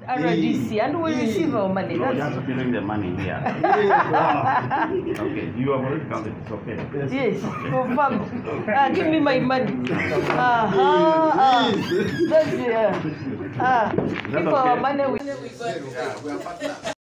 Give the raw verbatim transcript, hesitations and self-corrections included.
R D C, and we receive our money. No, That's you have to bring the money here. Okay, you have already counted. It's okay. yes, confirm. Ah, give me my money. Uh-huh. Ah, that's yeah. Ah, give our money. We, we got. Yeah, we are partners.